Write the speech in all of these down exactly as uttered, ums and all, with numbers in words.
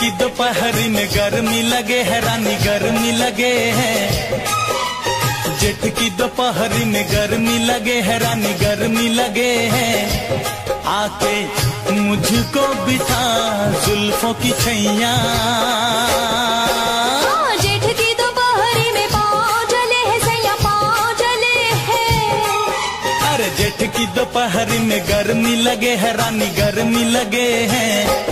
की दोपहरी में गर्मी लगे है रानी गर्मी लगे है। जेठ की दोपहरी में गर्मी लगे है रानी गर्मी लगे है। आके मुझको बिठा जुल्फों की छैया। जेठ की दोपहरी में पाँव जले है सैया पाँव जले है। अरे जेठ की दोपहरी में गर्मी लगे है रानी गर्मी लगे है।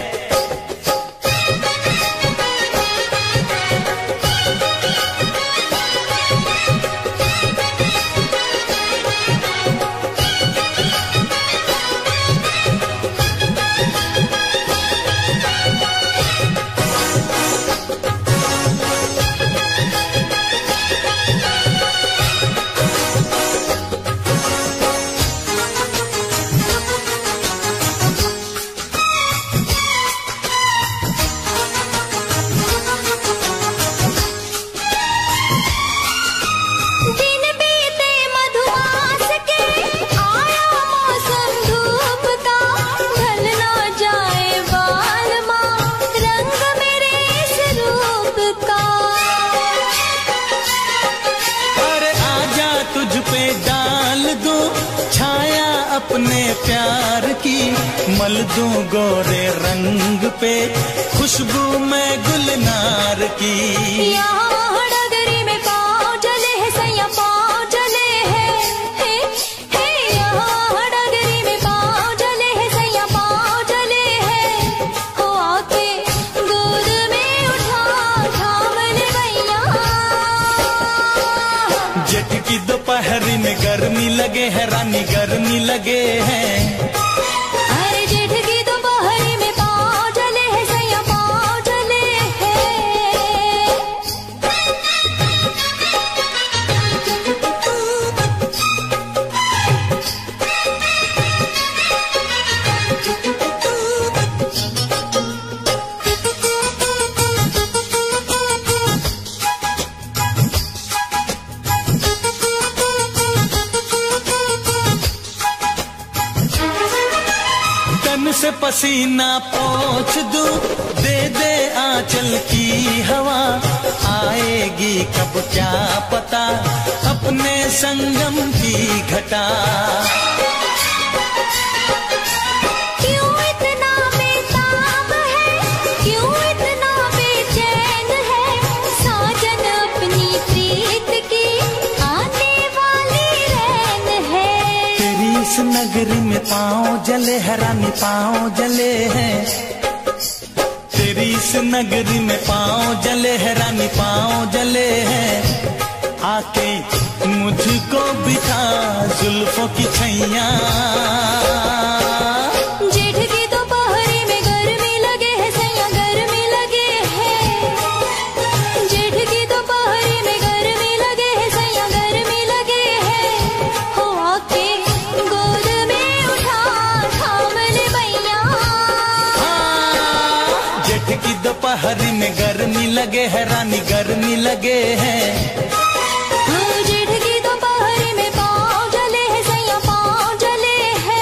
अपने प्यार की मल दूं गोरे रंग पे खुशबू में गुलनार की। यहाँ डगरी में पाँव जले है सैया पाँव जले है। हे हे यहाँ डगरी में पाँव जले है सैया पाँव जले है। हो आके गोद में उठा थाम ले भैया। जेठ की दोपहरी में गर्मी लगे है रानी गर्मी लगे है। अरे जेठ की दोपहरी में पाँव जले है सैया पाँव जले है। से पसीना पोंछ दूं दे दे आंचल की हवा। आएगी कब क्या पता अपने संगम की घटा। क्यों इतना बेताब है क्यों इतना बेचैन है। साजन अपनी प्रीत की आने वाली रैन है। तेरी इस नगरी में पाँव जले है रानी पाँव जले हैं। तेरी इस नगरी में पाँव जले है रानी पाँव जले हैं। आके मुझको बिठा जुल्फों की छैया। जेठ की दोपहरी में गर्मी लगे है सैया गर्मी लगे है। जेठ की दोपहरी में गर्मी लगे है सैया गर्मी लगे है। हो आके गोद में उठा थाम ले भैया। जेठ की दोपहरी में गर्मी लगे है रानी गर्मी लगे है। जेठ की दोपहरी में पाँव जले है सैया पाँव जले है।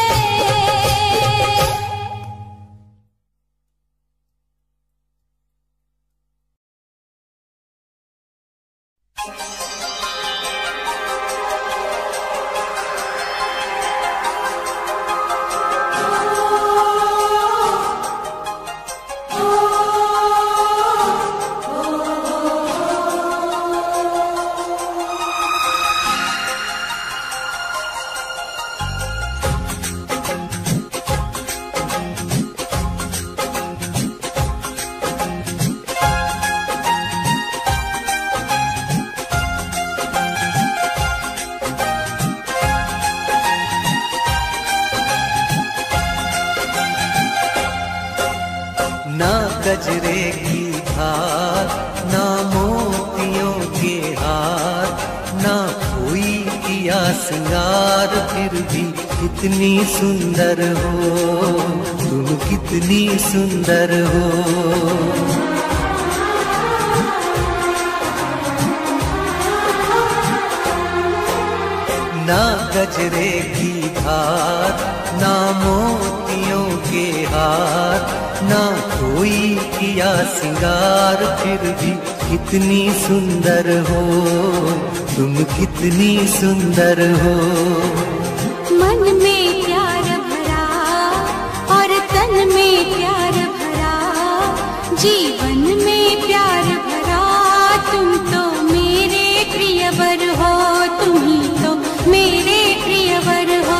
ना गजरे की धार ना मोतियों के हार ना कोई किया सिंगार फिर भी कितनी सुंदर हो तुम कितनी सुंदर हो। ना गजरे की हार, ना मोतियों के हार, ना कोई किया सिंगार, फिर भी कितनी सुंदर हो तुम, कितनी सुंदर हो। मन में प्यार भरा और तन में प्यार भरा, जीवन में प्यार भरा, तुम तो मेरे प्रियवर हो, तुम ही तो मेरे प्रियवर हो।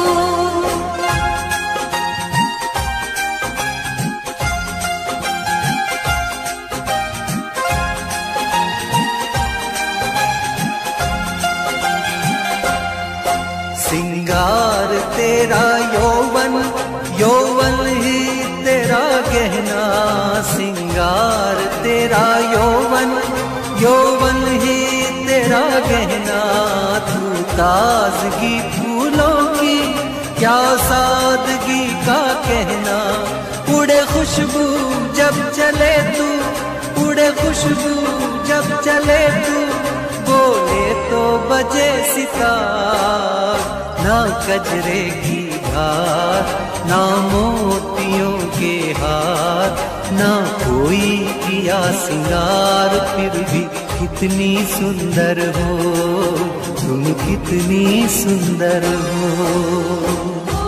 सिंगार तेरा यौवन, यौवन ही तेरा गहना, सिंगार तेरा यौवन, यौवन ही तेरा गहना, तू ताजगी फूलों की क्या सादगी का कहना, उड़े खुशबू जब चले तू, उड़े खुशबू जब चले तू, बोले तो बजे सितार, ना कजरे की धार, ना मोतियों के हार, ना कोई किया सिंगार, फिर भी कितनी सुंदर हो तुम, कितनी सुंदर हो।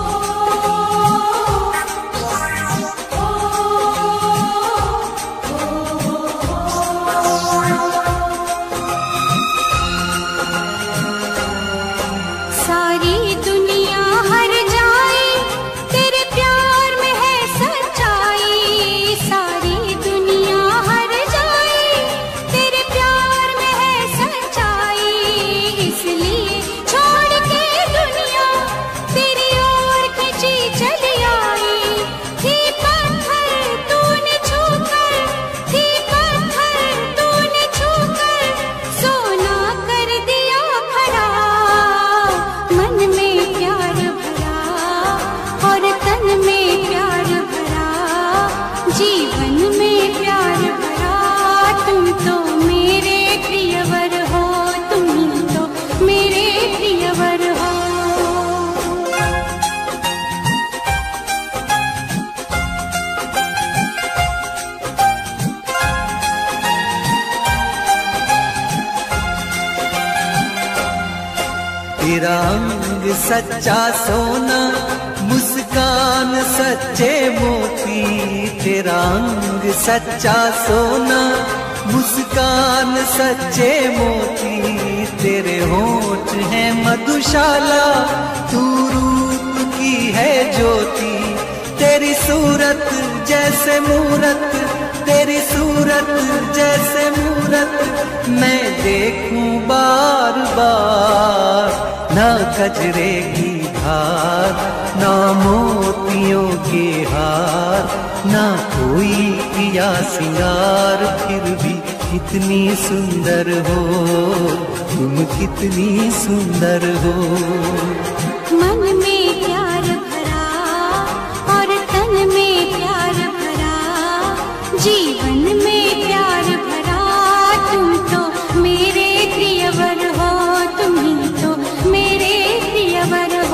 तेरा अंग सच्चा सोना, मुस्कान सच्चे मोती, तेरा अंग सच्चा सोना, मुस्कान सच्चे मोती, तेरे होठ हैं मधुशाला, तू रूप की है ज्योति, तेरी सूरत जैसे मूरत, तेरी सूरत जैसे मूरत, मैं देखूं बार बार, ना कजरे की धार, ना मोतियों के हार, ना कोई किया सिंगार, फिर भी कितनी सुंदर हो तुम, कितनी सुंदर हो। मन में प्यार भरा और तन में प्यार भरा, जीवन में प्यार भरा, तुम तो मेरे प्रियवर हो, तुम ही तो मेरे प्रियवर हो।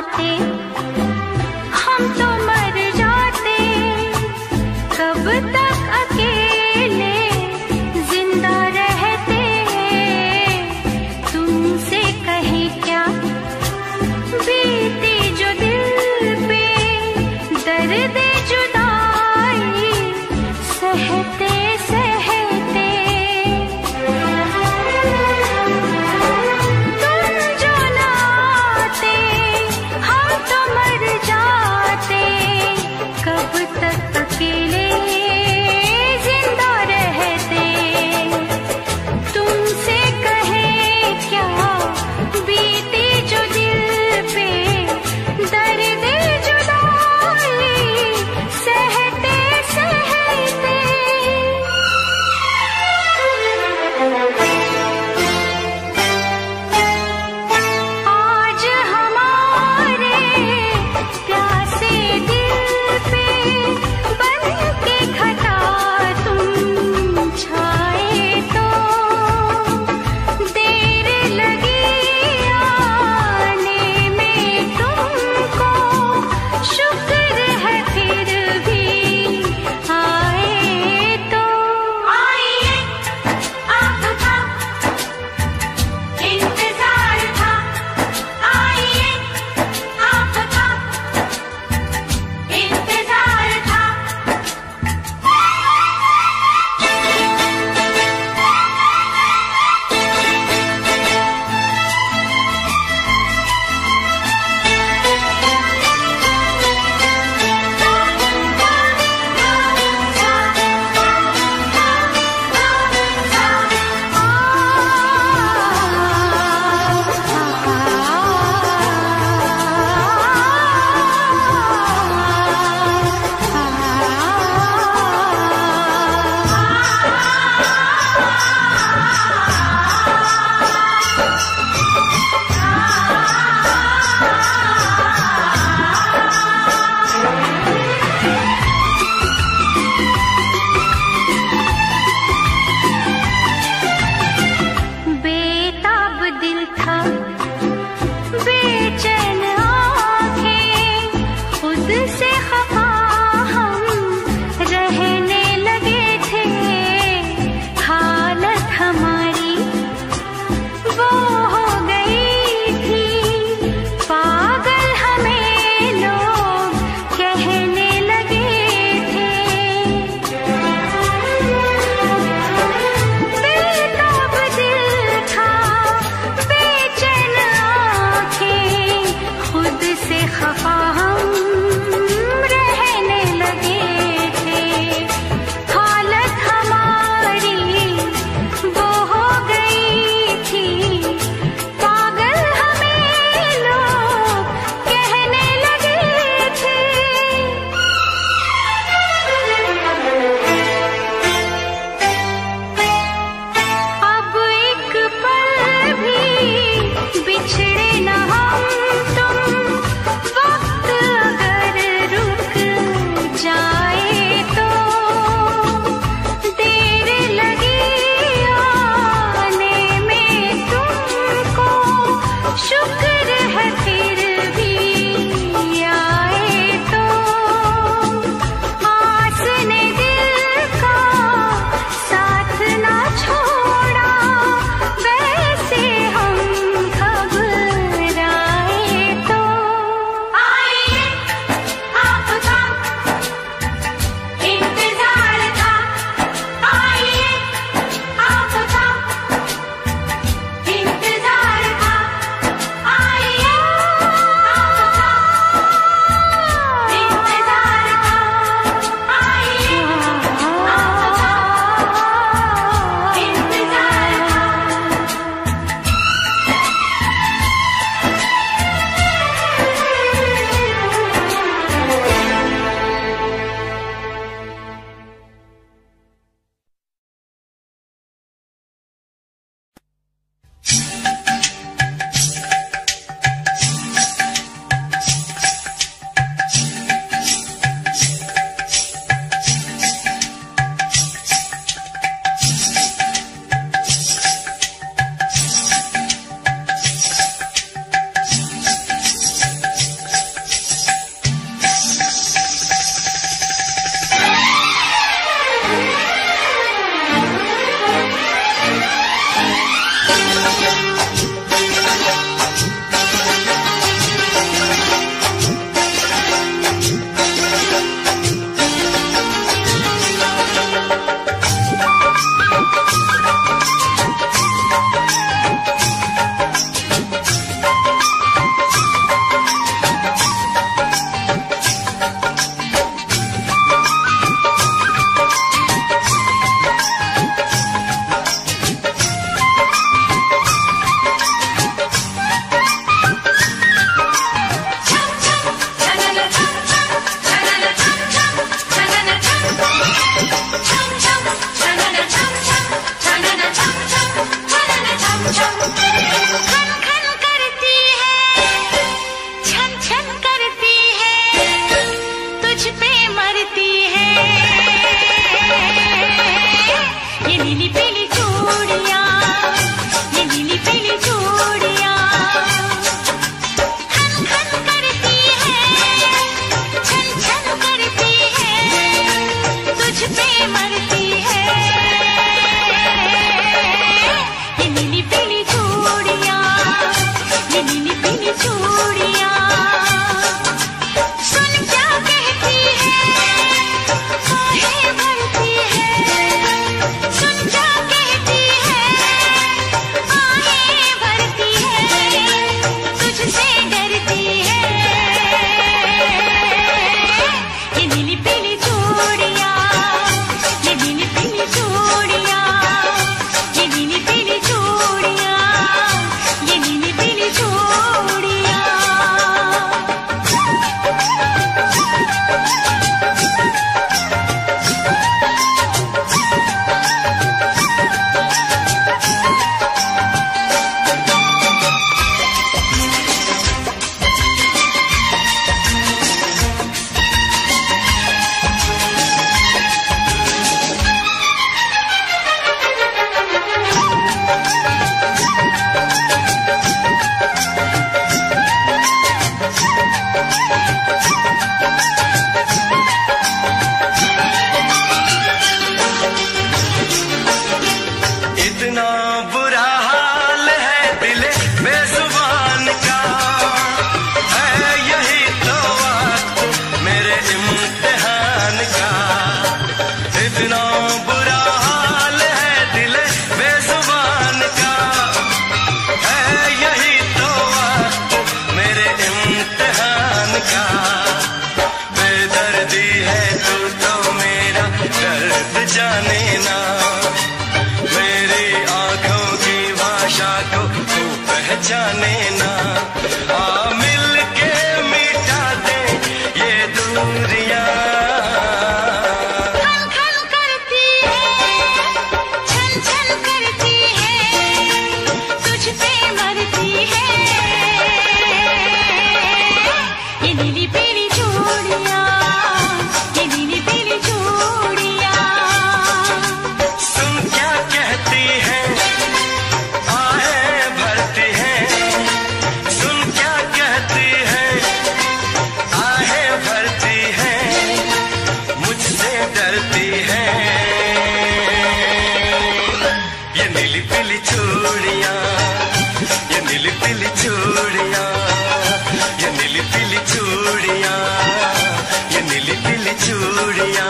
आते हम तो मर जाते, कब तक अकेले जिंदा रहते। तुमसे कहे क्या बीती जो दिल पे दर्द जुदाई सहते सहते। तुम जो न आते हम तो मर जाते, कब तक अकेले जिंदा रहते। तुमसे कहे क्या बीती जो दिल पे दर्द जुदाई सहते सहते। आज हमारे प्यासे दिल पे बन के घटा तुम छाए तो देर लगी आने में तुमको, शुक्र है फिर भी आए तो। आइए आपका इंतजार था, आइए आपका इंतजार था। बेताब दिल था, बेचैन आँखें, खुद से खफा हम रहने लगे थे। हालत हमारी वो हो गई थी, पागल हमें लोग कहने लगे थे। बेताब दिल था, बेचैन को तू पहचाने ना। आ मिल के मिटा दे ये दूरियां। खन खन करती है, छन छन करती है, तुझ पे मरती है ये नीली पीली चूड़ियां, ये नीली पीली चूड़ियां। सुन क्या कहती है, आहें भरती है। सुन क्या कहती है, आहें भरती है, मुझसे डरती है ये नीली पीली चूड़ियां, ये नीली पीली चूड़ियां, ये नीली पीली चूड़ियां, ये नीली पीली चूड़ियां।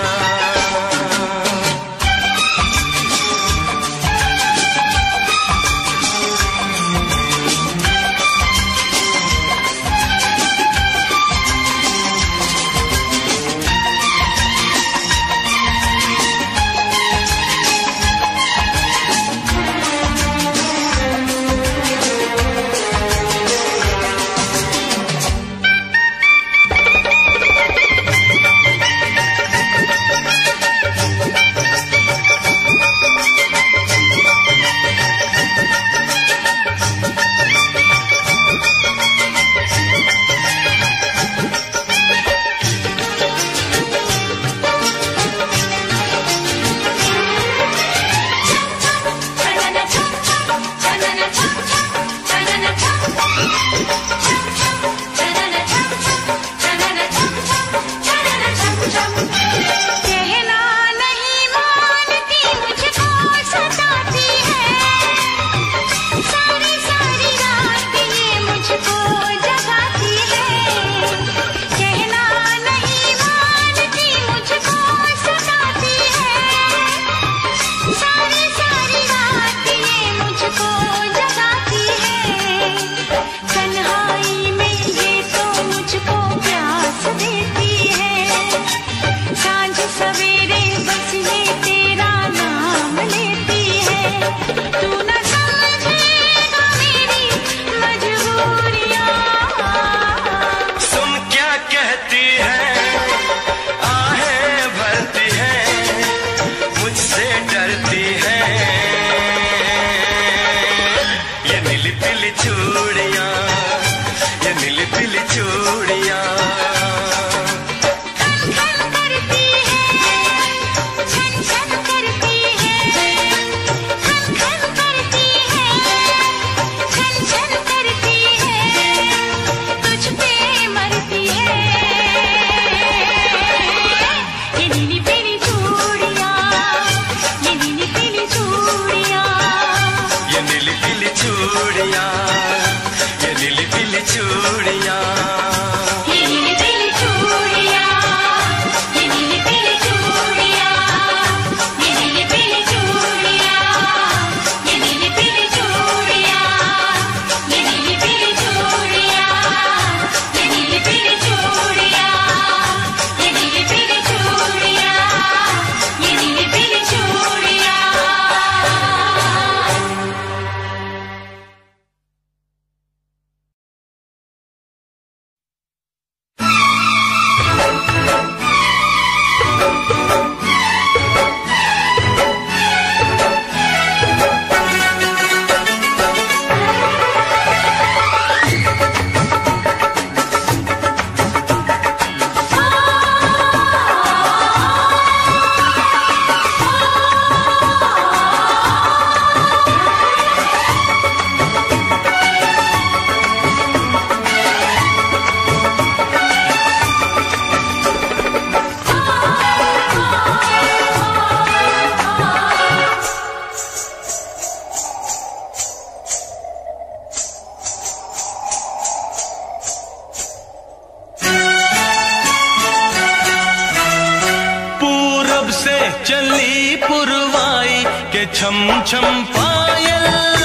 चली पुरवाई के छम छम पायल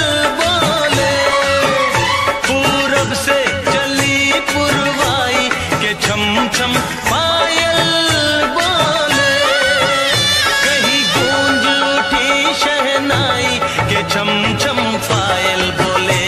बोले, पूरब से चली पुरवाई के छम छम पायल बोले, कहीं गूंज उठी शहनाई के छम छम पायल बोले।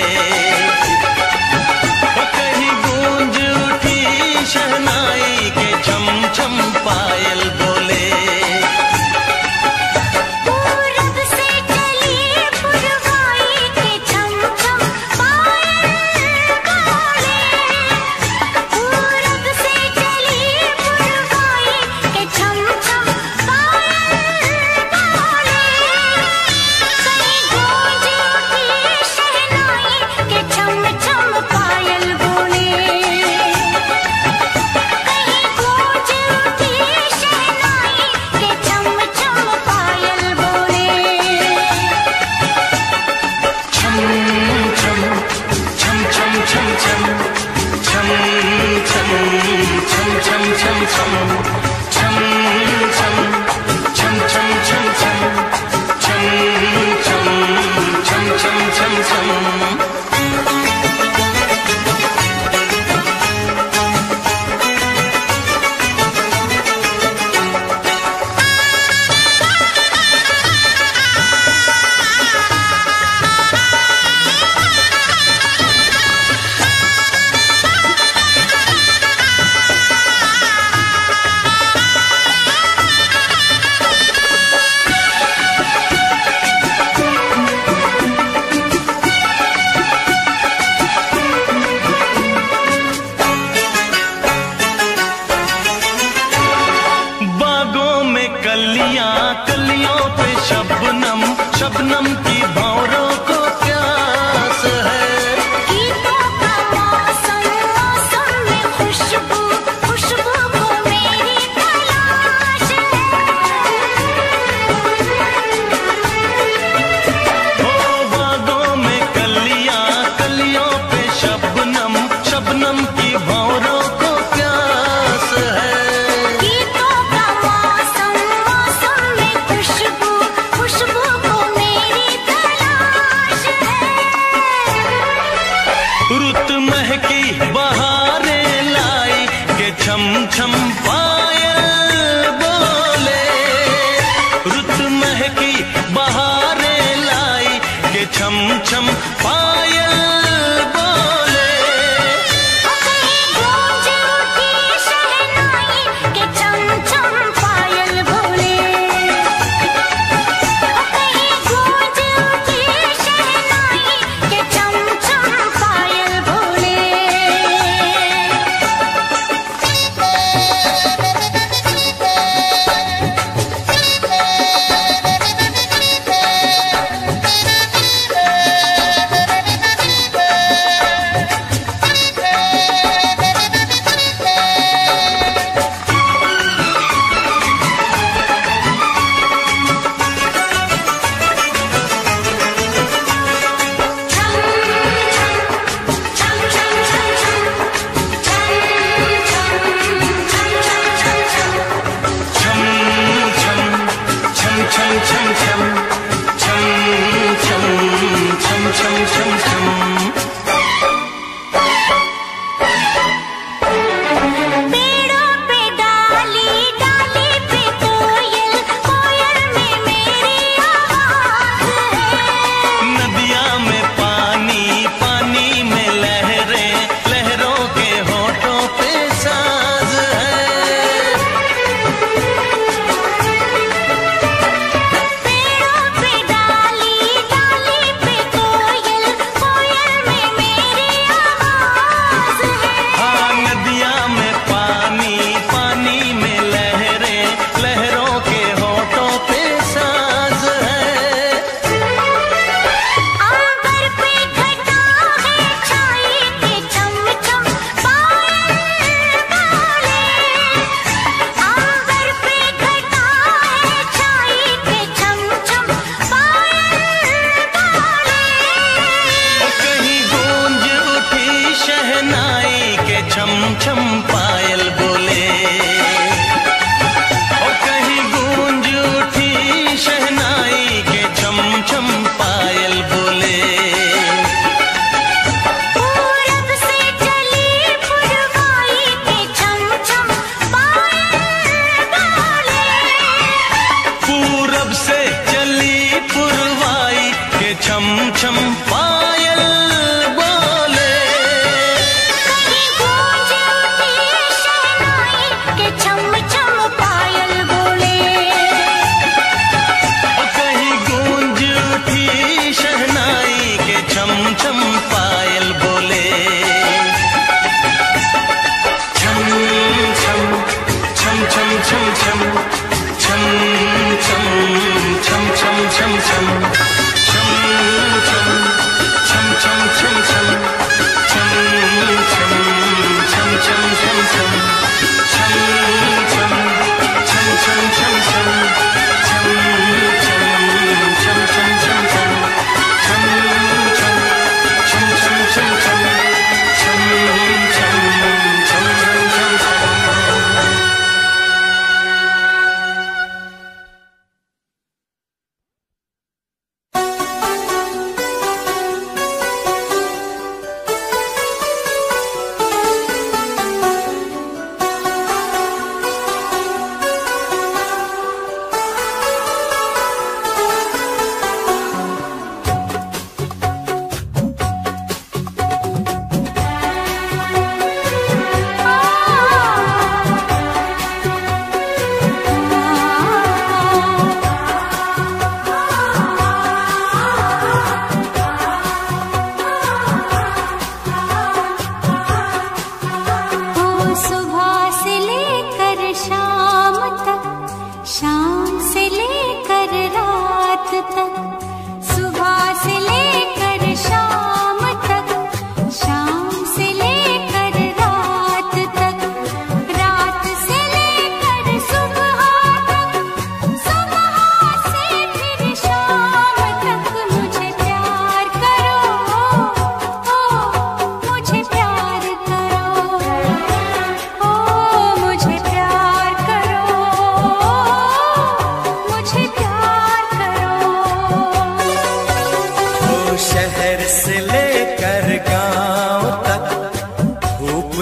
पायल बोले, कहीं गूंज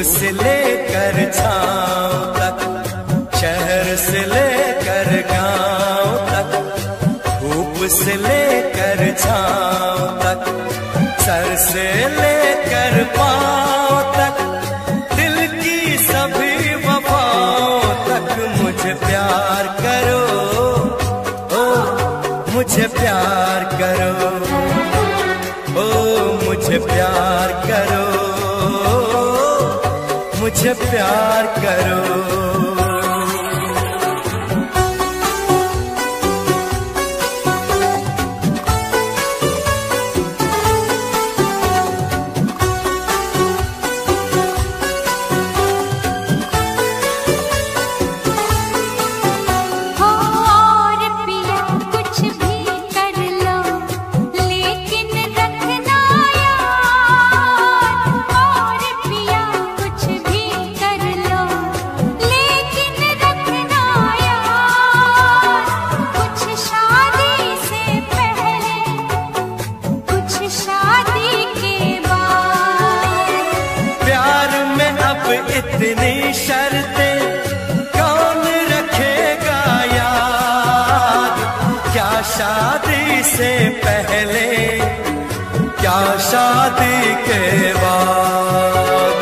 से लेकर छाँव तक, शहर से लेकर गांव तक, धूप से लेकर छाँव तक, सर से लेकर पाँव तक, दिल की सभी वफाओं तक मुझे प्यार करो, ओ मुझे प्यार करो, ओ मुझे प्यार करो, मुझे प्यार करो। इतनी शर्तें कौन रखेगा याद, क्या शादी से पहले, क्या शादी के बाद।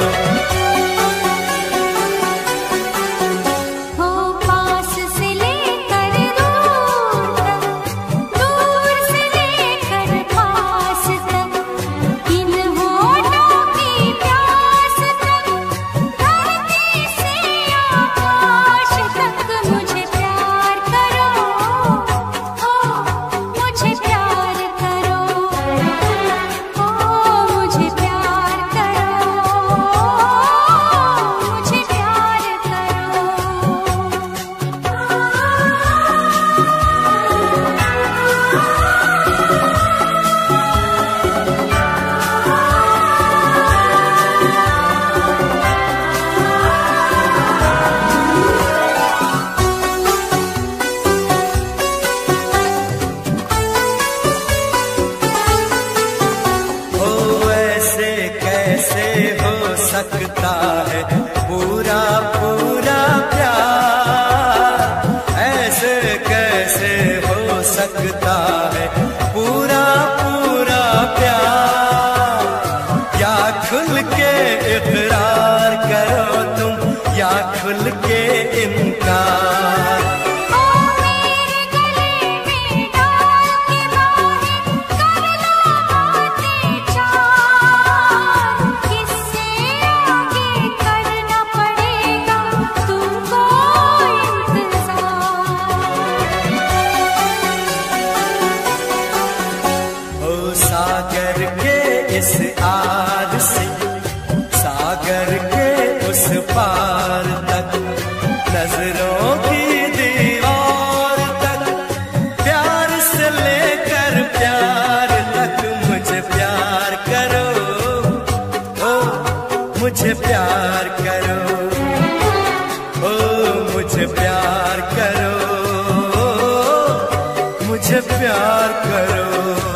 हो पास से लेकर दूर तक, दूर से लेकर पास तक, इन होठों की प्यास तक, धरती से आकाश तक मुझे प्यार करो, ओ मुझे प्यार करो, ओ मुझे प्यार करो, मुझे प्यार करो। ओ ऐसे कैसे हो सकता है पूरा पूरा प्यार, ऐसे कैसे हो सकता है पूरा पूरा प्यार। या खुल के इकरार करो तुम, या खुल के इनकार। ओ मेरे गले में डाल के बाहें कर लो बातें चार, किससे आगे करना पड़ेगा तुमको इंतजार। ओ सागर के इस आर से, सागर के उस पार तक, नजरों की दीवार तक, प्यार से लेकर प्यार तक मुझे प्यार करो, ओ मुझे प्यार करो, ओ मुझे प्यार करो, मुझे प्यार करो।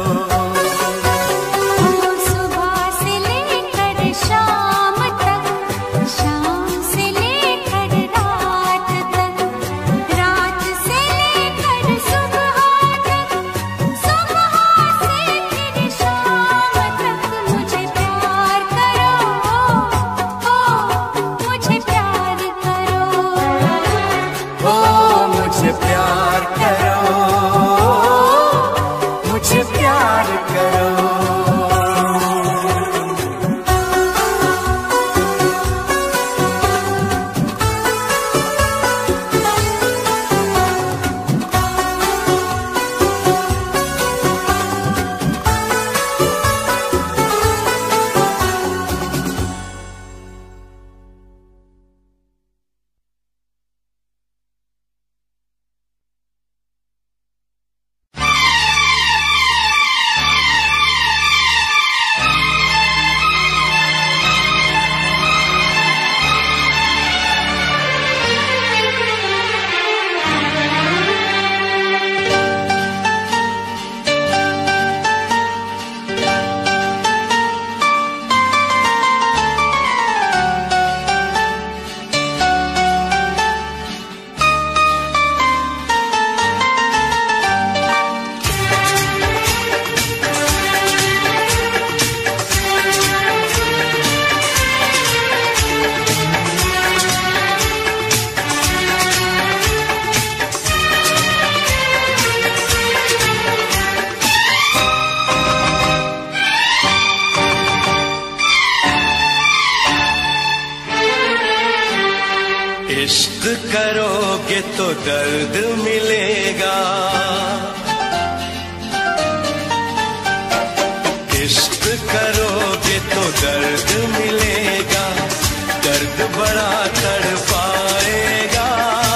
सुबह से लेकर शाम तक, शाम से लेकर रात तक, रात से लेकर सुबह तक, सुबह से फिर शाम तक मुझे प्यार करो, ओ मुझे प्यार करो, ओ मुझे प्यार करो, इश्क करोगे तो दर्द मिलेगा, इश्क करोगे तो दर्द मिलेगा, दर्द बड़ा तड़पाएगा।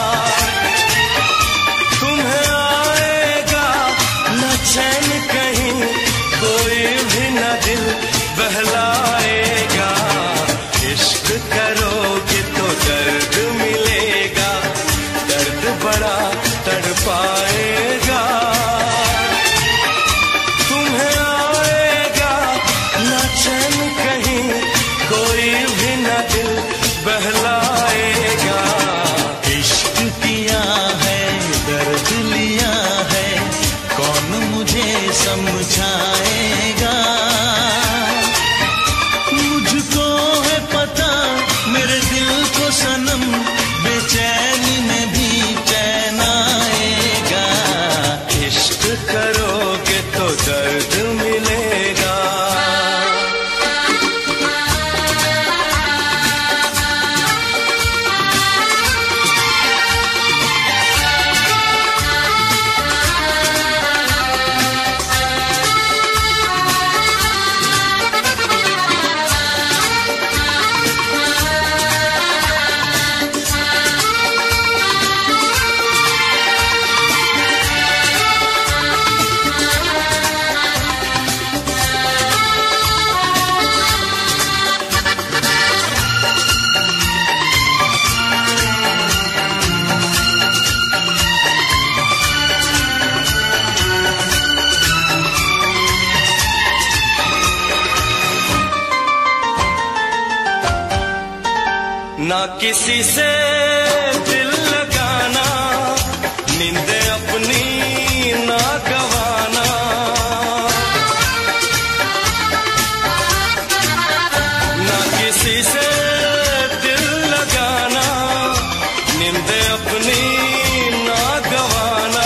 तुम्हें आएगा न चैन कहीं, कोई भी न दिल बहलाएगा। इश्क करोगे तो दर्द मिलेगा, दर्द बड़ा तड़पाएगा। तुम्हें आएगा न चैन कहीं, कोई भी न दिल बहलाएगा। इश्क किया है दर्द लिया है, कौन मुझे समझाएगा। मुझको है पता मेरे दिल को सनम, बेचैनी में भी चैन आएगा। इश्क करोगे तो दर्द मिलेगा। ना किसी से दिल लगाना, नींद अपनी ना गवाना। ना किसी से दिल लगाना, नींद अपनी ना गवाना।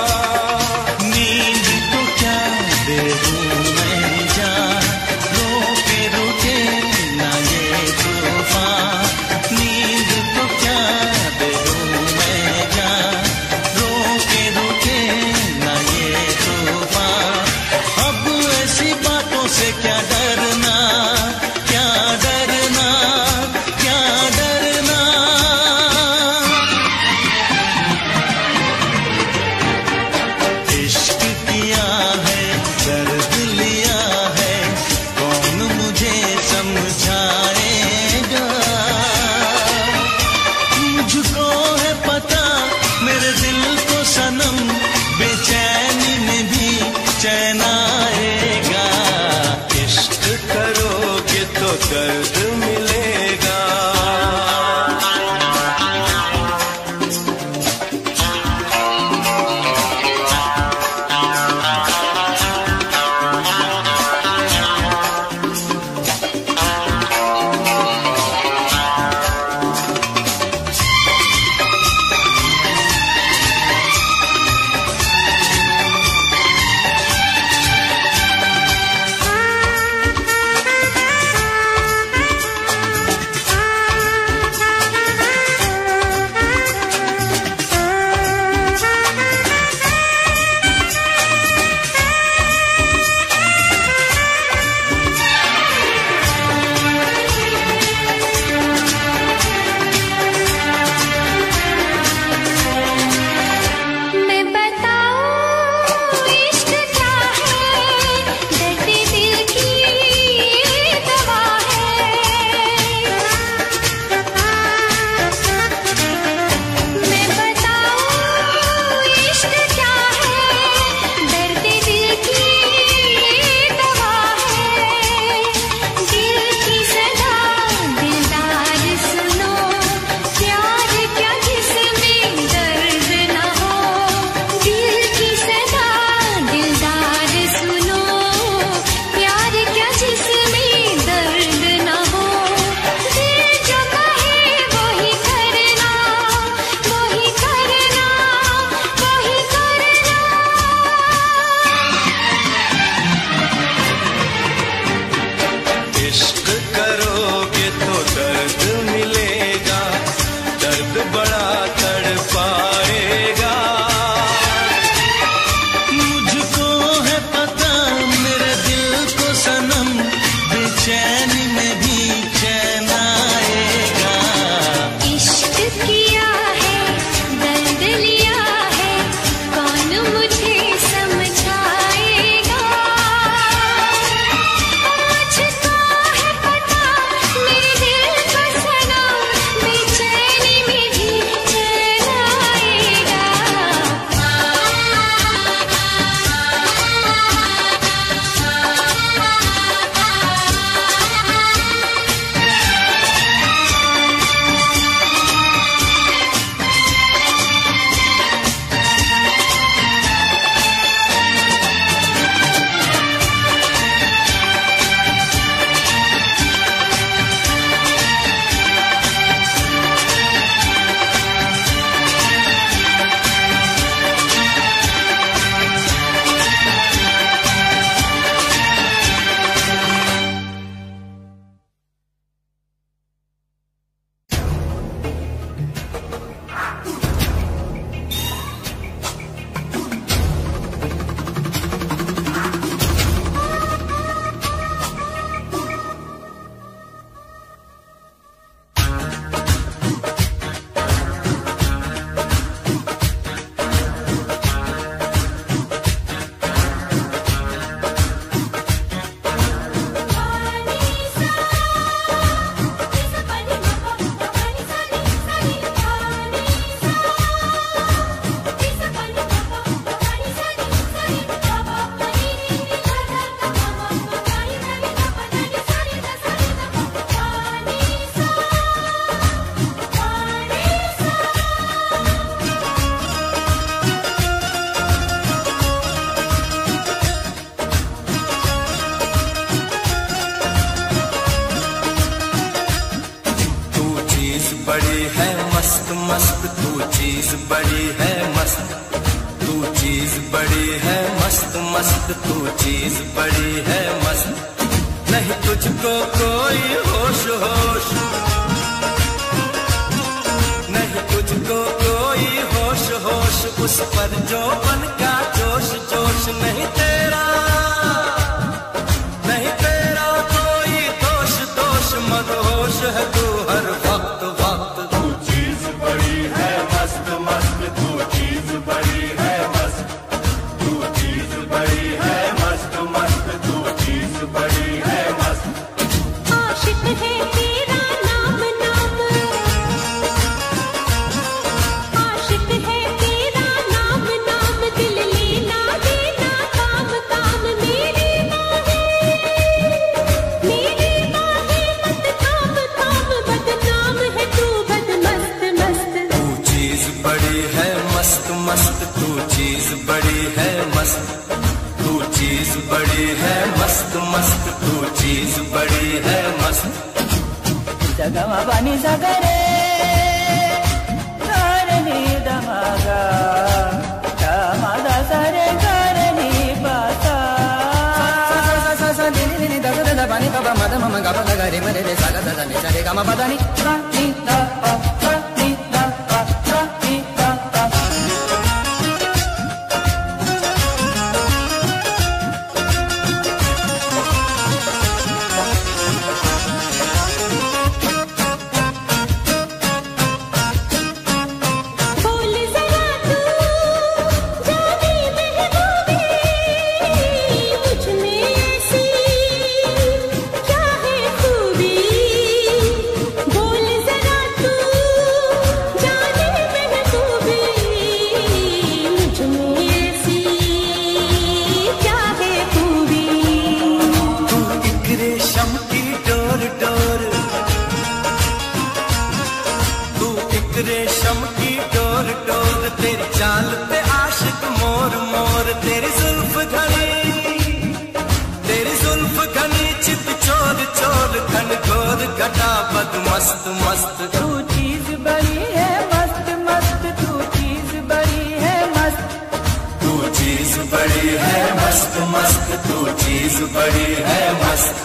नींद तो क्या दे दूं मैं जान, रोके रोके ना ये तूफान। नींद तो क्या दे दूं मैं जान, रोके रोके ना ये तूफान। अब ऐसी बातों से क्या डरना, क्या डरना, क्या डरना। इश्क किया है दर्द लिया है, कौन मुझे समझाएगा। मुझको है पता मेरे दिल को सनम, बेचैनी में भी चैन आएगा। इश्क करोगे तो दर्द मिलेगा। मैं बताऊं इश्क क्या है, दर्द दिल की दवा है। मैं बताऊं इश्क क्या है, दर्द दिल की दवा है। दिल की सदा दिलदार सुनो, प्यार क्या जिसमें दर्द न हो। दिल की सदा दिलदार सुनो, प्यार क्या जिसमें दर्द न हो। दिल जो कहे वही करना, वही करना, वही करना। इश्क करोगे तो दर्द मिलेगा, दर्द बड़ा बड़ी है मस्त मस्त, तू चीज बड़ी है मस्त, तू चीज बड़ी है मस्त मस्त, तू चीज बड़ी है मस्त। नहीं तुझको कोई होश होश, नहीं तुझको कोई होश होश, उस पर जो बन का जोश जोश। नहीं तेरा नहीं तेरा कोई दोष दोष, मदहोश है तू हर वक्त वक्त। तू चीज बड़ी है मस्त मस्त, तू चीज बड़ी है मस्त, तू चीज बड़ी है मस्त मस्त, तू चीज बड़ी है मस्त। आशिक है तेरा नाम नाम, आशिक है तेरा नाम नाम, दिल लेना देना काम काम। मेरी बाहें मेरी बाहें मत थाम थाम, बदनाम है तू बद मस्त मस्त। तू चीज बड़ी है मस्त मस्त, तू चीज बड़ी है मस्त, तू चीज बड़ी है मस्त मस्त, तू चीज बड़ी है मस्त। जगमा पानी सगरे करनी दमागा, दमादा सरे करनी पासा। सा सा नी नी नी दा दा दा पानी पापा मद मम गा गा गा रे मरे रे सा गा दा दा नी सा रे गा मा पा दा नी सा नी दा पा सा नी दा पा सा नी दा पा। बोल जरा तू जाने महबूबी, मुझ में ऐसी क्या है खूबी। बोल जरा तू जाने महबूबी, मुझ में ऐसी क्या है खूबी। तू एक रेशम की डोर डोर, तू एक रेशम की डोर डोर, तेरी चाल पे आशिक मोर मोर। तेरी जुल्फ घनी तेरी जुल्फ घनी, चित चोर चोर, घन घोर घटा बद मस्त मस्त। तू चीज बड़ी है मस्त मस्त, तू चीज बड़ी है मस्त, तू चीज बड़ी है मस्त मस्त, तू चीज बड़ी है मस्त।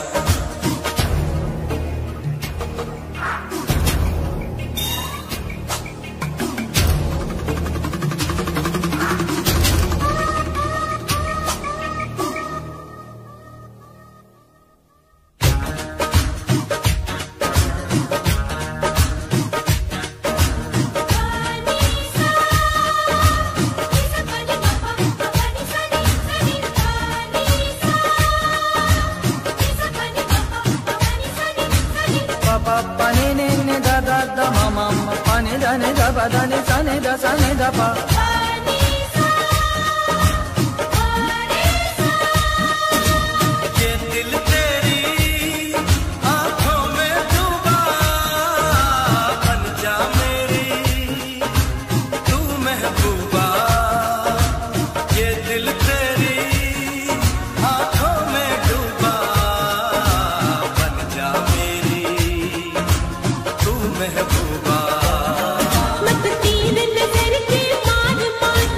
पापा पानी ने ने दा दा दा मामा पानी दा ने दा पा दा ने सा ने दा सा ने दा पा। ये दिल तेरी आंखों में डूबा, बन जा मेरी तू महबूबा। ये दिल तेरी आंखों में डूबा, बन जा मेरी तू महबूबा। मत तीर नजर के मार मार,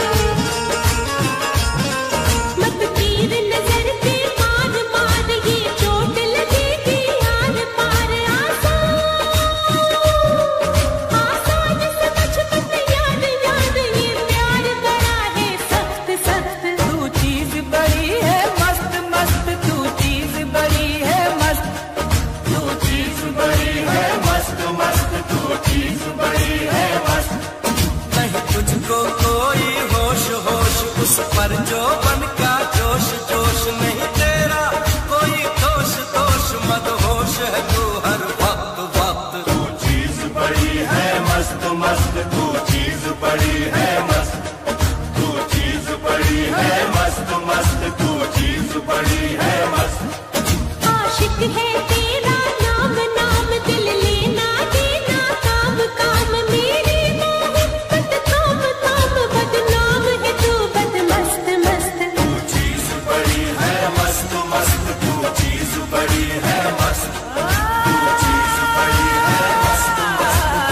मत तीर नजर के मार मार, ये चोट लगेगी यार पार। आसान आसान समझ मत यार यार, ये प्यार बड़ा है सख्त सख्त। तू चीज बड़ी है मस्त मस्त, तू चीज बड़ी है मस्त, तू चीज बड़ी है मस्त मस्त, तू चीज बड़ी है मस्त। नहीं तुझको कोई होश होश, उस पर जो बन का जोश जोश। नहीं तेरा कोई दोष दोष, मदहोश है तू हर वक्त वक्त। तू चीज बड़ी है मस्त मस्त, तू चीज बड़ी है मस्त, तू चीज बड़ी है मस्त मस्त, तू चीज बड़ी है मस्त। आशिक है तेरा नाम नाम, दिल लेना देना काम काम। मेरी बाहें मत थाम थाम, बदनाम है तू बद मस्त मस्त। तू चीज बड़ी है मस्त मस्त, तू चीज बड़ी है मस्त, तू चीज बड़ी है मस्त मस्त,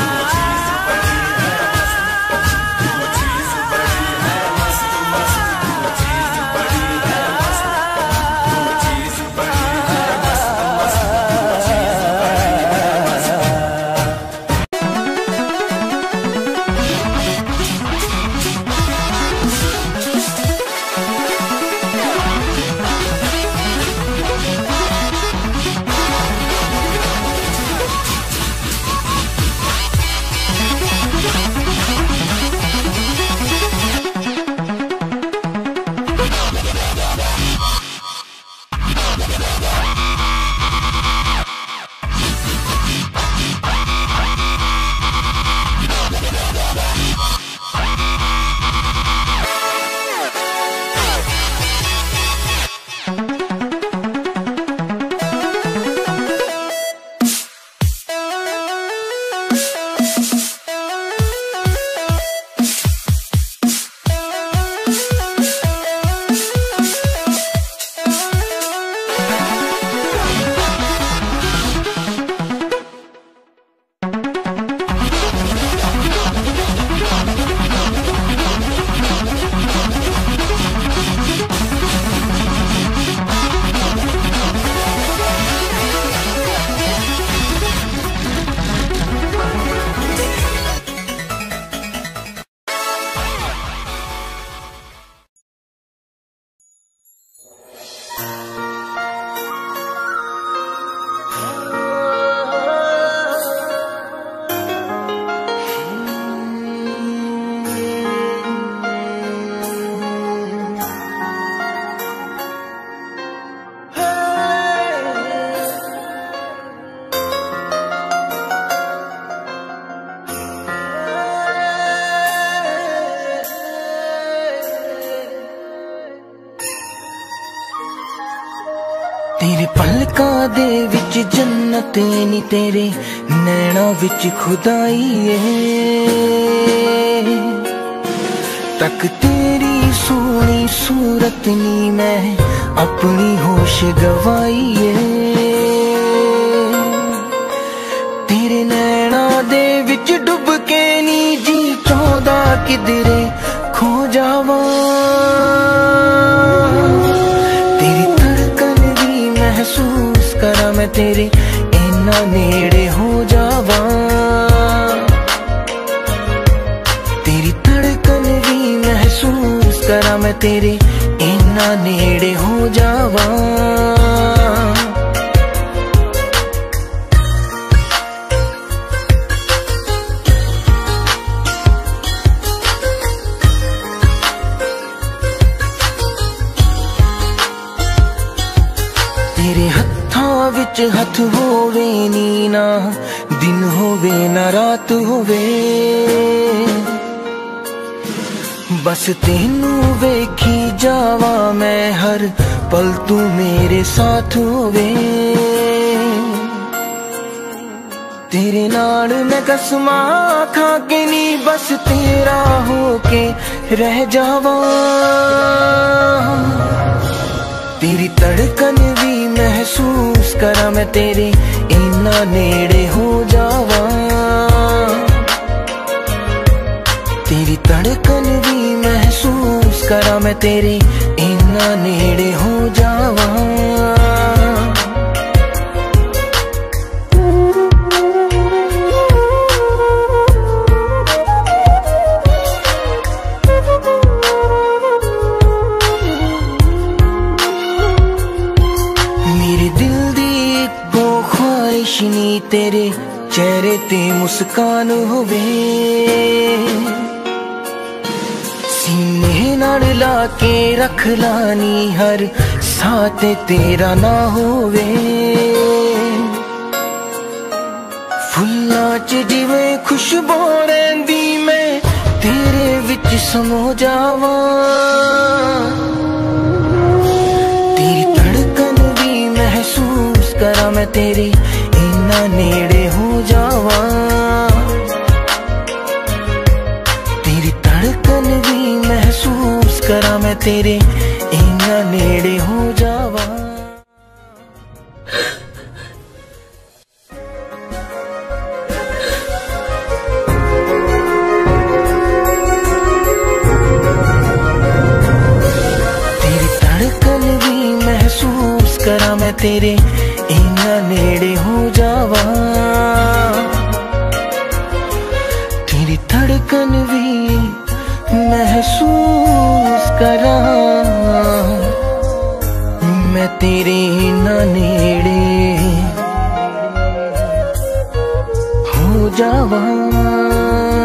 तेरे पलकां दे विच जन्नत नी तेरे नैना विच खुदाई है। तक तेरी सोनी सूरत नी मैं अपनी होश गवाई है। तेरे नैना दे विच डुब के नी जी चौदा किधरे खो जावा। तेरी धड़कन भी महसूस करा मैं तेरे इन्ना नेड़े हो जावा। तेरी धड़कन भी महसूस करा मैं तेरे इन्ना नेड़े हो जावा। तेरे हत्थां विच हथ होवे नी ना दिन होवे ना रात होवे। बस तेनू वेखी जावा मैं हर पल तू मेरे साथ होवे। तेरे नाल मैं कसमा खा के नी बस तेरा होके रह जावा। तेरी धड़कन भी महसूस करा मैं तेरे इन्ना नेड़े हो जावा। तेरी धड़कन भी महसूस करा मैं तेरे इन्ना नेड़े हो जावा। नी तेरे चेहरे ते मुस्कान होवे। सीने नाल ला के रख लानी हर साथ तेरा ना होवे। फुल्लां च जिवें खुशबू रहिंदी मैं तेरे विच समो जावा। तेरी धड़कन भी महसूस करा मैं तेरे इन्ना नेड़े हो जावा। तेरी धड़कन भी महसूस करा मैं तेरे इन्ना नेड़े हो जावा। तेरी धड़कन भी महसूस करा मैं तेरे इन्ना नेड़े हो जावा। तेरी धड़कन भी महसूस करा मैं तेरे इन्ना नेड़े हो जावा।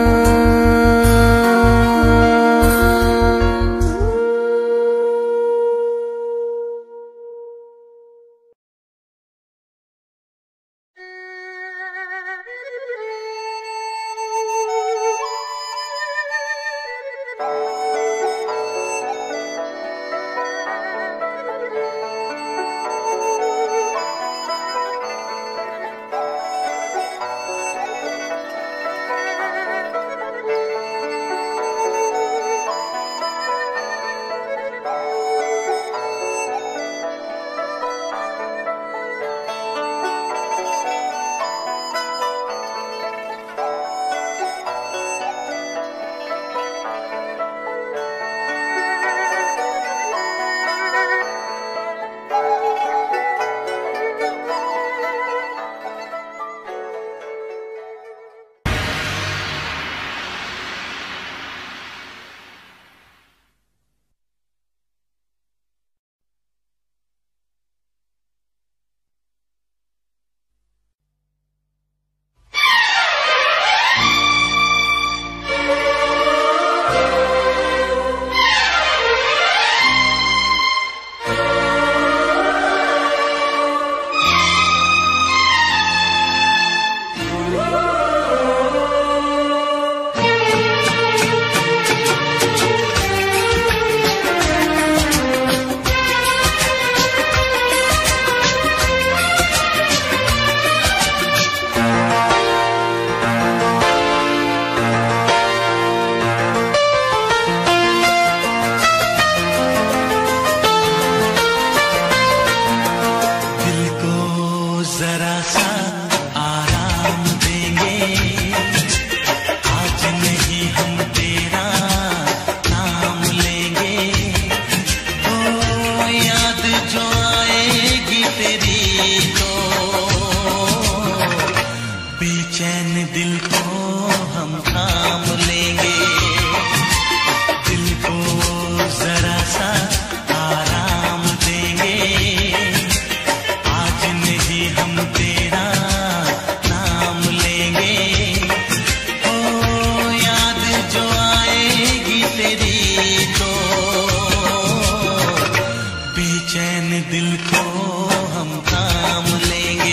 जरा सा आराम देंगे, आज नहीं हम तेरा नाम लेंगे। ओ याद जो आएगी तेरी तो बेचैन दिल को हम थाम लेंगे। दिल को जरा सा आराम देंगे, आज नहीं हम तेरा नाम लेंगे। ओ याद जो आएगी तेरी तो बेचैन दिल को हम थाम लेंगे।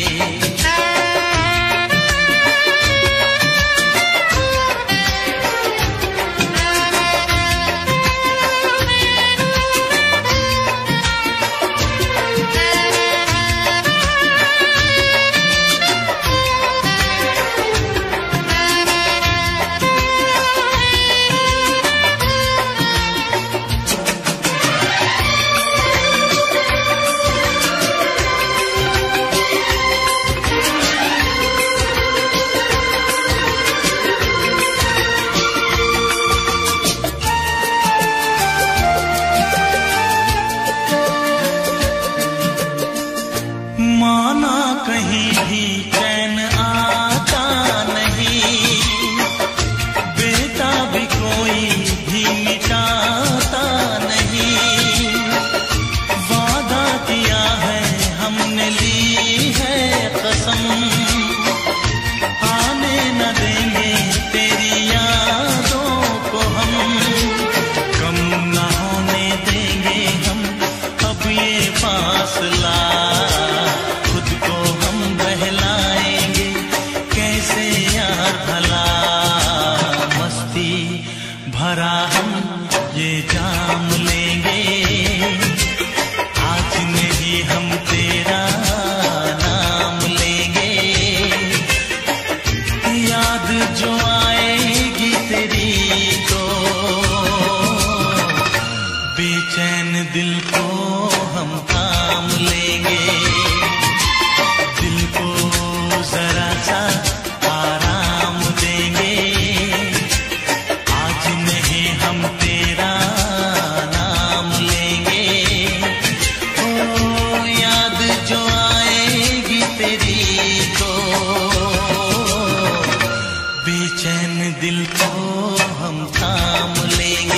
माना कहीं भी चैन आता नहीं, बेटा भी कोई भी मिटाता नहीं। वादा किया है हमने ली है कसम, आने न देंगे तेरी यादों को हम, कम न होने देंगे हम अब ये फासला। खुद को हम बहलाएंगे कैसे यार भला, मस्ती भरा हम ये जाम लेंगे, आज नहीं हम तेरा नाम लेंगे। याद जो आएगी तेरी तो बेचैन दिल को हम थाम लेंगे। दिल को जरा सा आराम देंगे, आज नहीं हम तेरा नाम लेंगे। ओ याद जो आएगी तेरी तो बेचैन दिल को हम थाम लेंगे।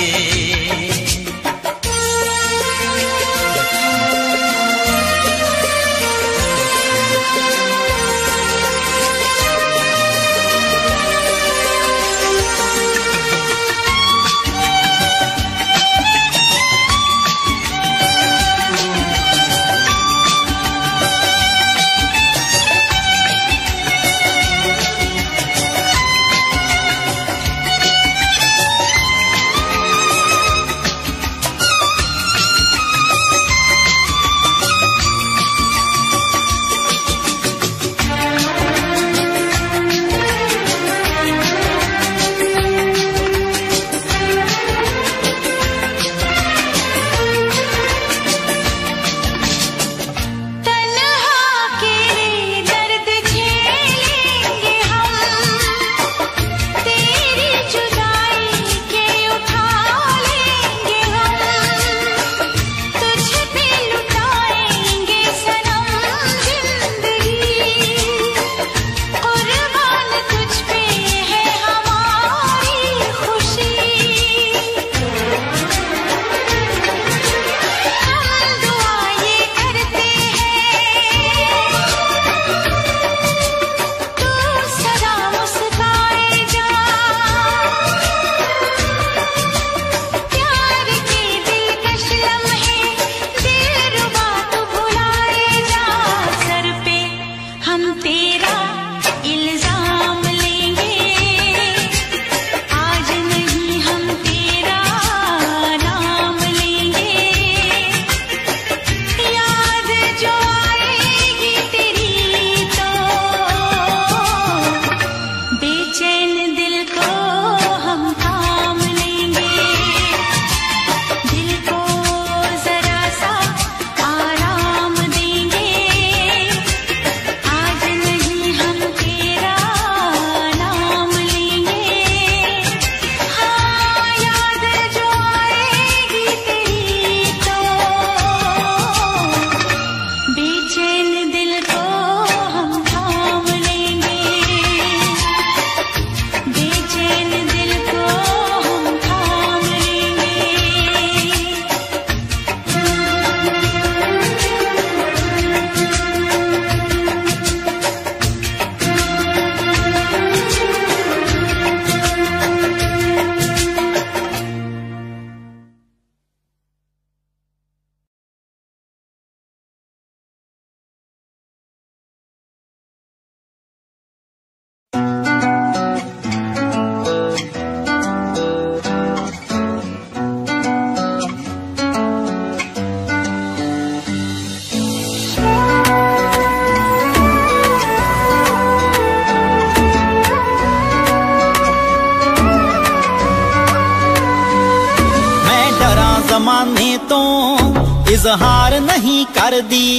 जमाने तो इजहार नहीं कर दी।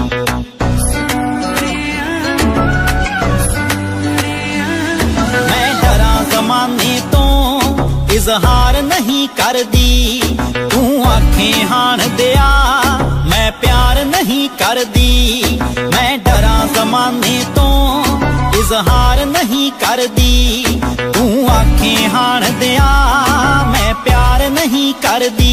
मैं डरा जमाने तो इजहार नहीं कर दी। तू आंखें हाण दिया मैं प्यार नहीं कर दी। मैं डरा जमाने तो इजहार नहीं कर दी। तू आंखें हाण दिया मैं प्यार नहीं कर दी।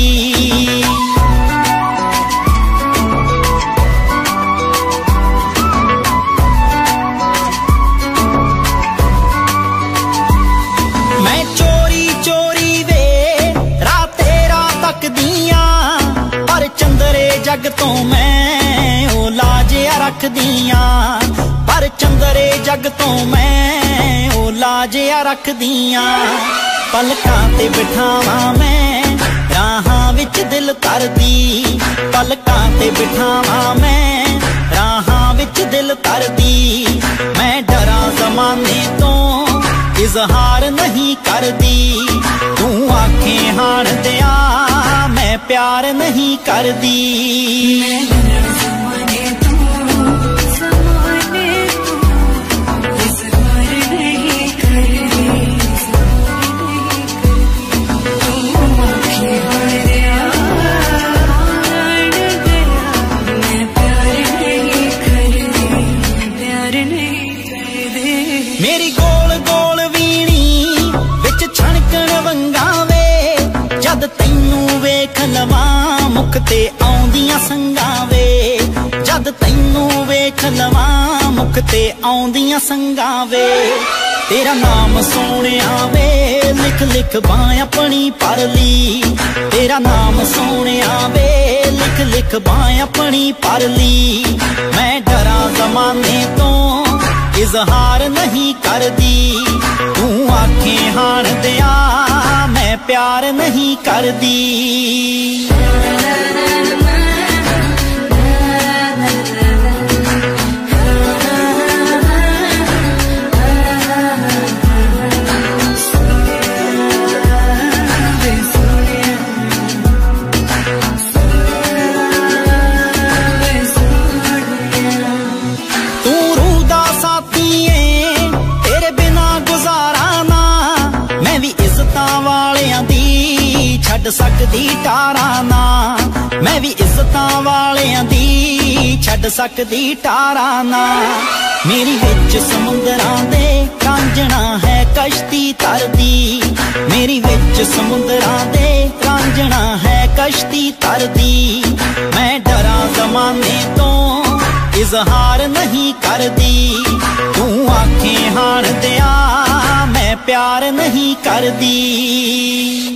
मैं चोरी चोरी वे राते रात तक दिया, पर चंदरे जग तो मैं ओ लाजिया रख दिया। पर चंदरे जग तो मैं ओ लाजिया रख दिया। पलकां ते बिठावा मैं राहां विच दिल तरदी। पलकां ते बिठावा मैं राहां विच दिल तरदी। मैं डरा जमाने तो इजहार नहीं कर दी। तू आंखें हाण दिया मैं प्यार नहीं कर दी। मेरी गोल गोल वीणी विच छणकण वंगावे, जद तैनू वेख लवां मुख ते आउंदियां संगावे। जद तैनू वेख लवां मुख ते आउंदियां संगावे। तेरा नाम सोहणिया वे लिख लिख बां अपनी परली। तेरा नाम सोहणिया वे लिख लिख बां अपनी परली। मैं डरा जमाने तो इजहार नहीं कर दी। तू आंखें हाण दिया मैं प्यार नहीं कर दी। छड़ सकदी टारा ना मैं भी इज्जतां वालियां दी छड़ सकदी टारा ना। मेरी विच समुंदरां दे रांझणा है कश्ती तरदी। मेरी विच समुंदरां दे रांझणा है कश्ती तरदी। मैं डरा जमाने तो इजहार नहीं कर दी। तू आंखें हाण दिया मैं प्यार नहीं कर दी।